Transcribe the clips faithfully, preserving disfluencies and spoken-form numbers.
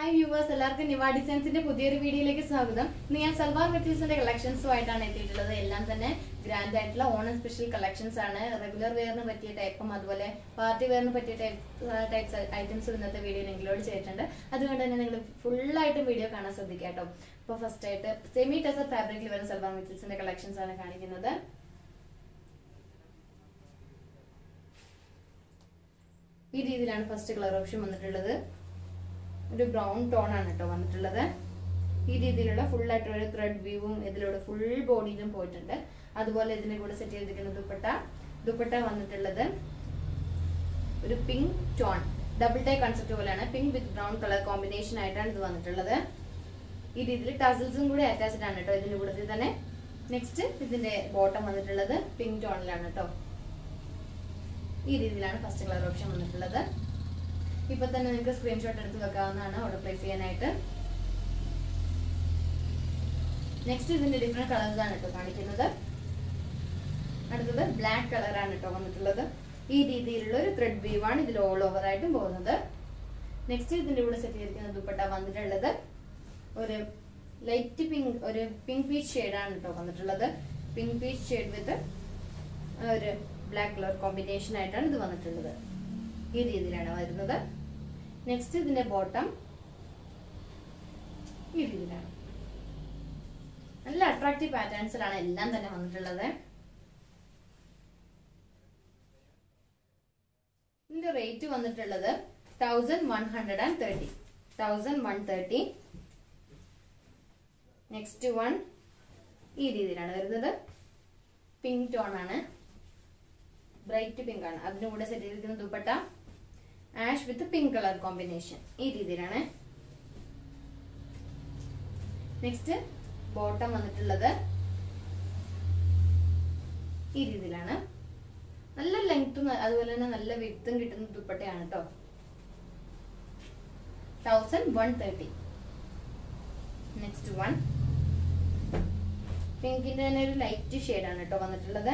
Hi viewers, എല്ലാവർക്കും നിവ ഡിസൈൻസിന്റെ പുതിയൊരു വീഡിയോയിലേക്ക് സ്വാഗതം. ഇന്ന് ഞാൻ സൽവാർ മെറ്റീരിയൽസിന്റെ കളക്ഷൻസുമായിട്ടാണ് എത്തിയിട്ടുള്ളത്. എല്ലാം തന്നെ ഗ്രാൻഡ് ആയിട്ടുള്ള ഓണം സ്പെഷ്യൽ കളക്ഷൻസ് ആണ്. റെഗുലർ വെയറിന് പറ്റിയ ടൈപ്പും അതുപോലെ പാർട്ടി വെയറിന് പറ്റിയ ടൈപ്സ് ഐറ്റംസ് ഇന്നത്തെ വീഡിയോയിൽ ഇൻക്ലൂഡ് ചെയ്തിട്ടുണ്ട്. അതുകൊണ്ട് തന്നെ നിങ്ങൾ ഫുള്ളായിട്ട് വീഡിയോ കാണാൻ ശ്രദ്ധിക്കുക കേട്ടോ. അപ്പോൾ ഫസ്റ്റ് ആയിട്ട് സെമി ടസർ ഫാബ്രിക്കിൽ വരുന്ന സൽവാർ മെറ്റീരിയൽസിന്റെ കളക്ഷൻസ് ആണ് കാണിക്കുന്നത്. ഈ രീതിയിലാണ് ഫസ്റ്റ് കളർ ഓപ്ഷൻ വന്നിട്ടുള്ളത്. ഒരു ബ്രൗൺ ടോൺ ആണ് കേട്ടോ വന്നിട്ടുള്ളത്. ഈ രീതിയിലുള്ള ഫുൾ ആയിട്ടുള്ള ഒരു ത്രെഡ് വ്യൂവും ഇതിലൂടെ ഫുൾ ബോഡിയിലും പോയിട്ടുണ്ട്. അതുപോലെ ഇതിന്റെ കൂടെ സെറ്റ് ചെയ്തിരിക്കുന്ന ദുപ്പട്ട ദുപ്പട്ട വന്നിട്ടുള്ളത് ഒരു pink tone double tie concept പോലെയാണ്. Pink with brown colour combination ആയിട്ടാണ് ഇത് വന്നിട്ടുള്ളത്. ഈ രീതിയിൽ ടസൽസും കൂടി അറ്റാച്ച്ഡ് ആണ് കേട്ടോ ഇതിന്റെ കൂടെ തന്നെ. നെക്സ്റ്റ് ഇതിന്റെ ബോട്ടം വന്നിട്ടുള്ളത് പിങ്ക് ടോണിലാണ് കേട്ടോ. ഈ രീതിയിലാണ് ഫസ്റ്റ് കളർ ഓപ്ഷൻ വന്നിട്ടുള്ളത്. ഇപ്പൊ തന്നെ നിങ്ങൾക്ക് സ്ക്രീൻഷോട്ട് എടുത്ത് വെക്കാവുന്നതാണ് ഓർഡർ പ്ലേസ് ചെയ്യാനായിട്ട്. നെക്സ്റ്റ് ഇതിന്റെ ഡിഫറെന്റ് കളേഴ്സ് ആണ് കേട്ടോ കാണിക്കുന്നത്. അടുത്തത് ബ്ലാക്ക് കളറാണ് കേട്ടോ വന്നിട്ടുള്ളത്. ഈ രീതിയിലുള്ള ഒരു ത്രെഡ് വീവ് ആണ് ഇതിൽ ഓൾ ഓവർ ആയിട്ടും പോകുന്നത്. നെക്സ്റ്റ് ഇതിന്റെ കൂടെ സെറ്റ് ചെയ്തിരിക്കുന്ന ദുപ്പട്ട വന്നിട്ടുള്ളത് ഒരു ലൈറ്റ് പിങ്ക് ഒരു പിങ്ക് പീച്ച് ഷെയ്ഡാണ് കേട്ടോ വന്നിട്ടുള്ളത്. പിങ്ക് പീച്ച് ഷെയ്ഡ് വിത്ത് ഒരു ബ്ലാക്ക് കളർ കോമ്പിനേഷൻ ആയിട്ടാണ് ഇത് വന്നിട്ടുള്ളത്. ഈ രീതിയിലാണ് വരുന്നത്. നെക്സ്റ്റ് ഇതിന്റെ ബോട്ടം ഈ രീതിയിലാണ്. നല്ല അട്രാക്റ്റീവ് പാറ്റേൺസിലാണ് എല്ലാം തന്നെ വന്നിട്ടുള്ളത്. ഇതിന്റെ റേറ്റ് വന്നിട്ടുള്ളത് thousand one hundred and thirty thousand one thirty. Next one ഈ രീതിയിലാണ് വരുന്നത്. പിങ്ക് ടോൺ ആണ്, ബ്രൈറ്റ് പിങ്ക് ആണ്. അതിന്റെ കൂടെ സെറ്റ് ചെയ്തിരിക്കുന്ന dupatta ash with pink colour combination. ഈ രീതിയിലാണ്. നെക്സ്റ്റ് ബോട്ടം വന്നിട്ടുള്ളത് ഈ രീതിയിലാണ്. നല്ല ലെങ്ത്തും അതുപോലെ തന്നെ നല്ല വിഡ്ത്തും കിട്ടുന്ന ദുപ്പട്ടയാണ് കേട്ടോ. Thousand one thirty. Next one പിങ്കിന്റെ തന്നെ ഒരു ലൈറ്റ് ഷെയ്ഡാണ് കേട്ടോ വന്നിട്ടുള്ളത്.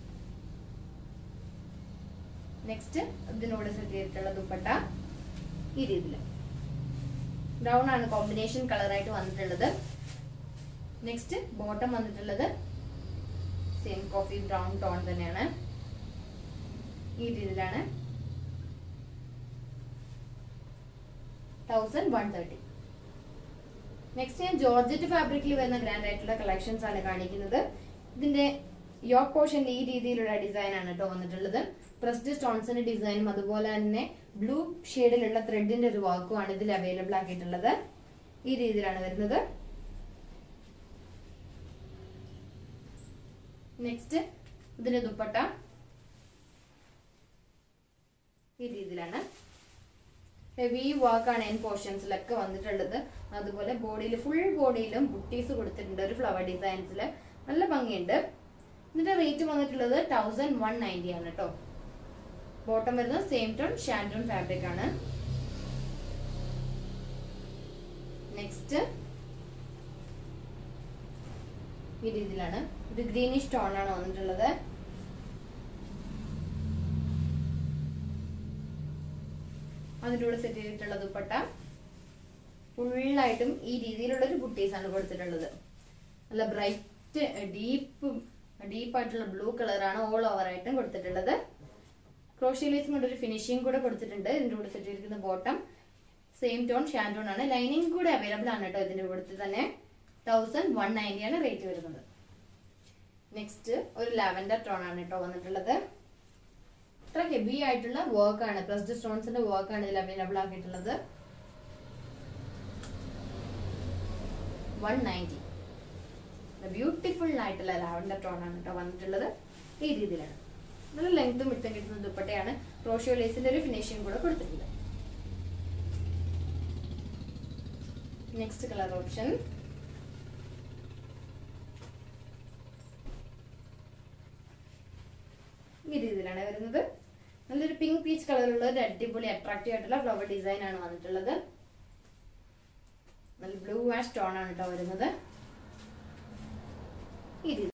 നെക്സ്റ്റ് ഇതിനോട് സെറ്റ് ചെയ്തിട്ടുള്ള ദുപ്പട്ട ഈ രീതിയിൽ ബ്രൗൺ ആണ് കോമ്പിനേഷൻ കളറായിട്ട് വന്നിട്ടുള്ളത്. നെക്സ്റ്റ് ബോട്ടം വന്നിട്ടുള്ളത് സെയിം കോഫി ബ്രൗൺ ടോൺ തന്നെയാണ്. ഈ രീതിയിലാണ്. Thousand one thirty. നെക്സ്റ്റ് ഞാൻ ജോർജറ്റ് ഫാബ്രിക്കിൽ വരുന്ന ഗ്രാൻഡ് ആയിട്ടുള്ള കളക്ഷൻസ് ആണ് കാണിക്കുന്നത്. ഇതിന്റെ യോക്ക് പോർഷനിൽ ഈ രീതിയിലുള്ള ഡിസൈൻ ആണ് കേട്ടോ വന്നിട്ടുള്ളത്. പ്രസ്ഡ് സ്റ്റോൺസിന്റെ ഡിസൈനും അതുപോലെ തന്നെ ബ്ലൂ ഷെയ്ഡിലുള്ള ത്രെഡിന്റെ ഒരു വർക്കും ആണ് ഇതിൽ അവൈലബിൾ ആക്കിയിട്ടുള്ളത്. ഈ രീതിയിലാണ് വരുന്നത്. നെക്സ്റ്റ് ഇതിന്റെ ദുപ്പട്ട ഈ രീതിയിലാണ്. ഹെവി വർക്കാണ് എൻ പോർഷൻസിലൊക്കെ വന്നിട്ടുള്ളത്. അതുപോലെ ബോഡിയിൽ ഫുൾ ബോഡിയിലും ബുട്ടീസ് കൊടുത്തിട്ടുണ്ട് ഒരു ഫ്ലവർ ഡിസൈൻസിൽ. നല്ല ഭംഗിയുണ്ട്. ഇതിന്റെ റേറ്റ് വന്നിട്ടുള്ളത് തൗസൻഡ് വൺ നയൻറ്റി ആണ് കേട്ടോ. ബോട്ടം വരുന്നത് സെയിം ടോൺ ഷാൻഡോൺ ഫാബ്രിക് ആണ്. നെക്സ്റ്റ് ഈ രീതിയിലാണ്. ഇത് ഗ്രീനിഷ് ടോൺ ആണ് വന്നിട്ടുള്ളത്. അതിൻ്റെ കൂടെ സെറ്റ് ചെയ്തിട്ടുള്ള ദുപ്പട്ട ഫുള്ളായിട്ടും ഈ രീതിയിലുള്ള ഒരു ബുട്ടീസ് ആണ് കൊടുത്തിട്ടുള്ളത്. നല്ല ബ്രൈറ്റ് ഡീപ്പ് ഡീപ്പായിട്ടുള്ള ബ്ലൂ കളറാണ് ഓൾ ഓവർ ആയിട്ടും കൊടുത്തിട്ടുള്ളത്. ക്രോഷ്യ ലേസും കൊണ്ട് ഒരു ഫിനിഷിംഗ് കൂടെ കൊടുത്തിട്ടുണ്ട്. ഇതിന്റെ കൂടെ സെറ്റ് ചെയ്തിരിക്കുന്ന ബോട്ടം സെയിം ടോൺ ഷാൻഡോൺ ആണ്. ലൈനിങ് കൂടെ അവൈലബിൾ ആണ് കേട്ടോ ഇതിന്റെ കൂടെ തന്നെ. തൗസൻഡ് വൺ നയൻറ്റി ആണ് റേറ്റ് വരുന്നത്. നെക്സ്റ്റ് ഒരു ലാവൻഡർ ടോൺ ആണ് കേട്ടോ വന്നിട്ടുള്ളത്. ഇത്ര ഹെവി ആയിട്ടുള്ള വർക്കാണ്, പ്രസ്ഡ് സ്റ്റോൺസിന്റെ വർക്കാണ് ഇതിൽ അവൈലബിൾ ആക്കിയിട്ടുള്ളത്. One ninety. ബ്യൂട്ടിഫുൾ ആയിട്ടുള്ള ലാവൻഡർ ടോൺ ആണ് കേട്ടോ വന്നിട്ടുള്ളത്. ഈ രീതിയിലാണ്. നല്ല ലെങ്ത്തും വിട്ടും കിട്ടുന്ന ദുപ്പട്ടയാണ്. ക്രോഷ്യ ലേസിന്റെ ഒരു ഫിനിഷിംഗ് കൂടെ കൊടുത്തിട്ടുണ്ട്. നെക്സ്റ്റ് കളർ ഓപ്ഷൻ ഈ രീതിയിലാണ് വരുന്നത്. നല്ലൊരു പിങ്ക് പീച്ച് കളറുള്ള ഒരു അടിപൊളി അട്രാക്റ്റീവ് ആയിട്ടുള്ള ഫ്ലവർ ഡിസൈൻ ആണ് വന്നിട്ടുള്ളത്. നല്ല ബ്ലൂ ആഷ് ടോൺ ആണ് കേട്ടോ വരുന്നത്. ഈ